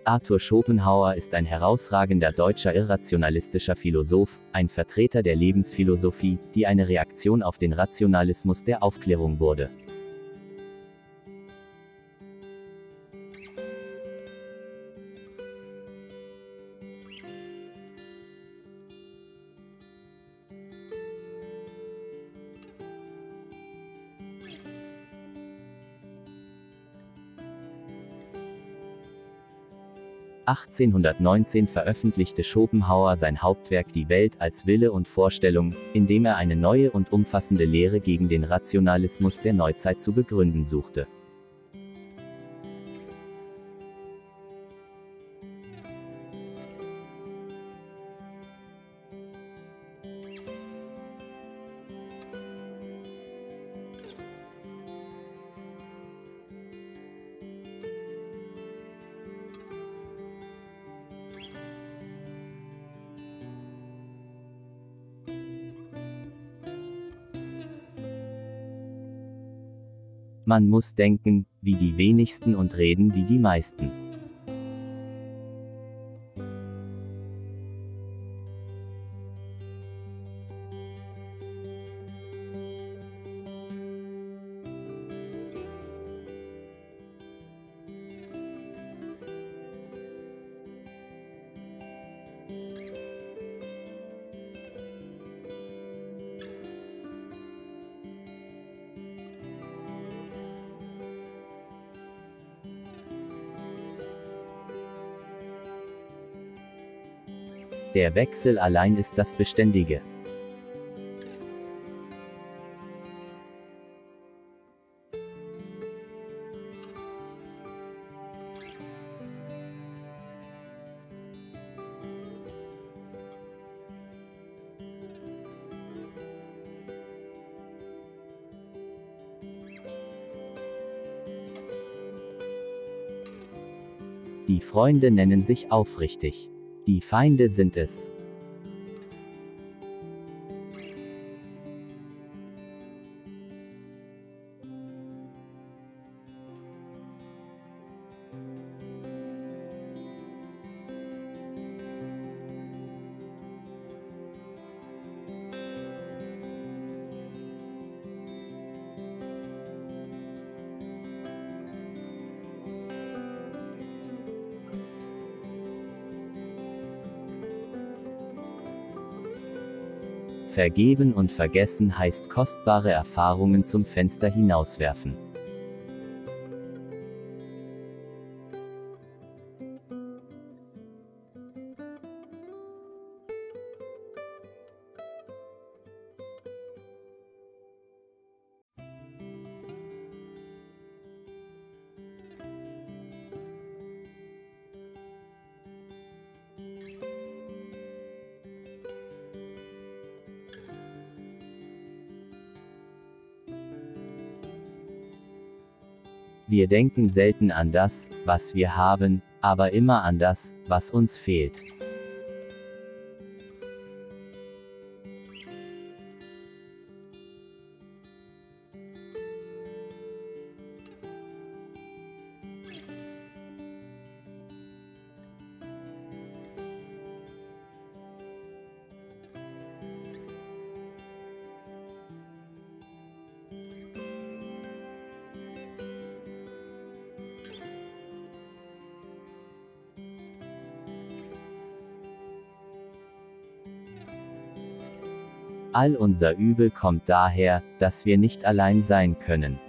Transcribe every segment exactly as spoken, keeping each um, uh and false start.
Arthur Schopenhauer ist ein herausragender deutscher irrationalistischer Philosoph, ein Vertreter der Lebensphilosophie, die eine Reaktion auf den Rationalismus der Aufklärung wurde. achtzehnhundertneunzehn veröffentlichte Schopenhauer sein Hauptwerk Die Welt als Wille und Vorstellung, in dem er eine neue und umfassende Lehre gegen den Rationalismus der Neuzeit zu begründen suchte. Man muss denken, wie die wenigsten und reden wie die meisten. Der Wechsel allein ist das Beständige. Die Freunde nennen sich aufrichtig. Die Feinde sind es. Vergeben und vergessen heißt kostbare Erfahrungen zum Fenster hinauswerfen. Wir denken selten an das, was wir haben, aber immer an das, was uns fehlt. All unser Übel kommt daher, dass wir nicht allein sein können.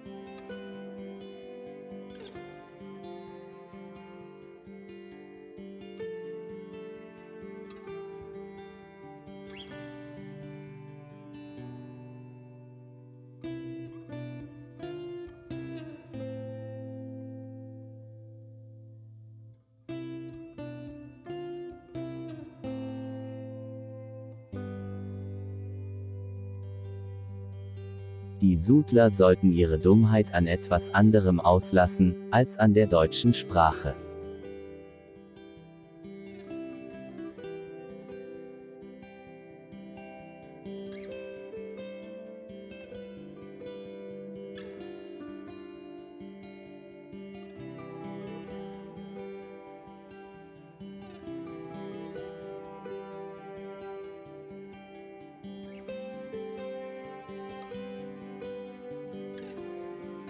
Die Sudler sollten ihre Dummheit an etwas anderem auslassen, als an der deutschen Sprache.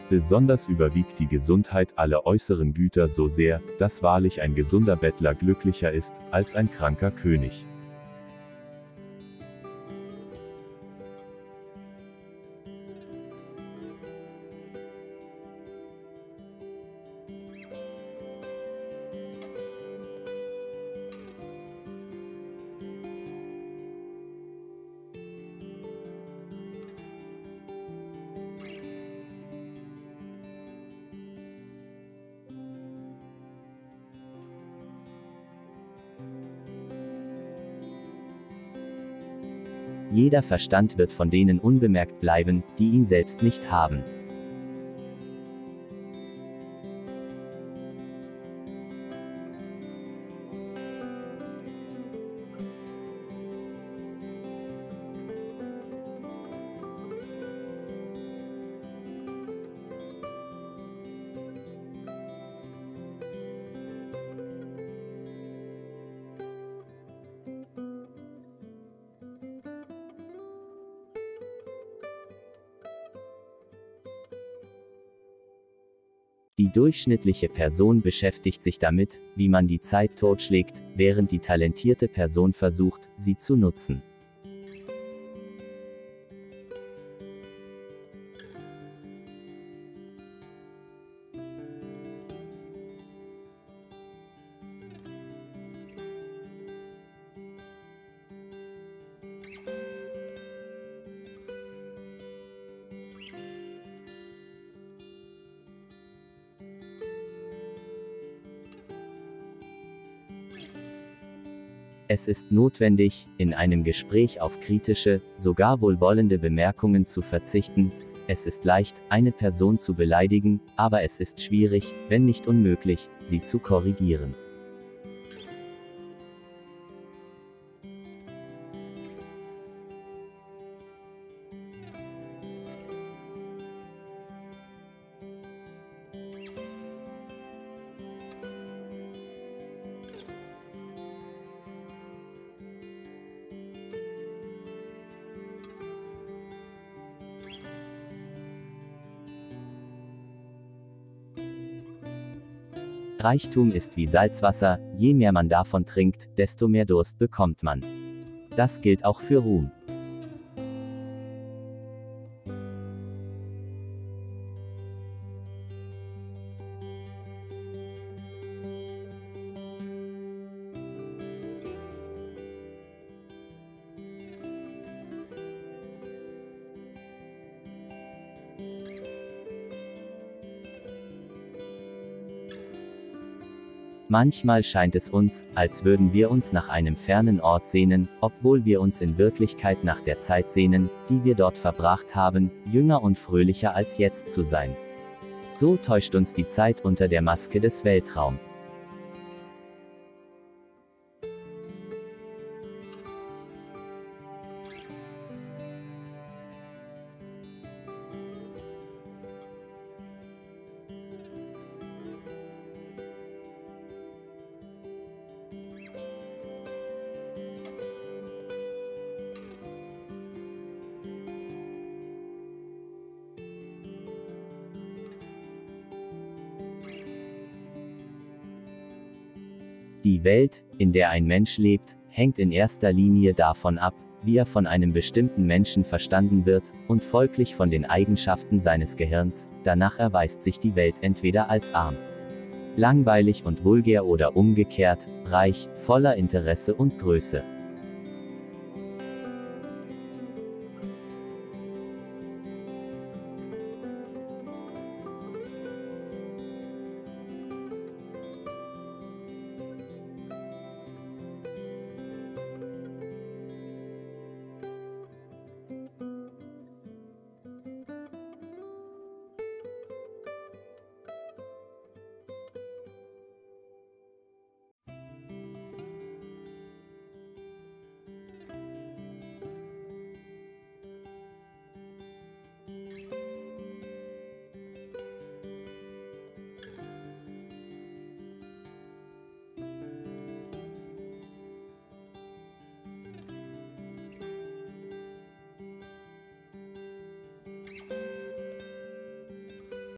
Besonders überwiegt die Gesundheit aller äußeren Güter so sehr, dass wahrlich ein gesunder Bettler glücklicher ist, als ein kranker König. Jeder Verstand wird von denen unbemerkt bleiben, die ihn selbst nicht haben. Die durchschnittliche Person beschäftigt sich damit, wie man die Zeit totschlägt, während die talentierte Person versucht, sie zu nutzen. Es ist notwendig, in einem Gespräch auf kritische, sogar wohlwollende Bemerkungen zu verzichten. Es ist leicht, eine Person zu beleidigen, aber es ist schwierig, wenn nicht unmöglich, sie zu korrigieren. Reichtum ist wie Salzwasser, je mehr man davon trinkt, desto mehr Durst bekommt man. Das gilt auch für Ruhm. Manchmal scheint es uns, als würden wir uns nach einem fernen Ort sehnen, obwohl wir uns in Wirklichkeit nach der Zeit sehnen, die wir dort verbracht haben, jünger und fröhlicher als jetzt zu sein. So täuscht uns die Zeit unter der Maske des Weltraums. Die Welt, in der ein Mensch lebt, hängt in erster Linie davon ab, wie er von einem bestimmten Menschen verstanden wird, und folglich von den Eigenschaften seines Gehirns. Danach erweist sich die Welt entweder als arm, langweilig und vulgär oder umgekehrt, reich, voller Interesse und Größe.